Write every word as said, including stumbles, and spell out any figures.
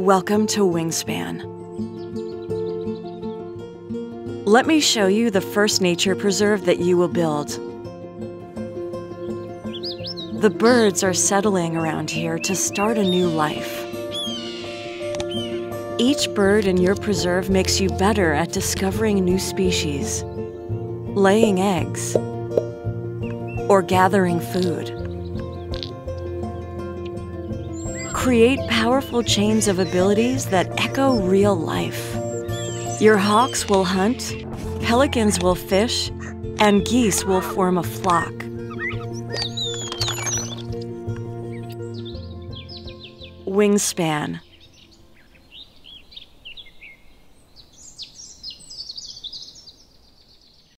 Welcome to Wingspan. Let me show you the first nature preserve that you will build. The birds are settling around here to start a new life. Each bird in your preserve makes you better at discovering new species, laying eggs, or gathering food. Create powerful chains of abilities that echo real life. Your hawks will hunt, pelicans will fish, and geese will form a flock. Wingspan.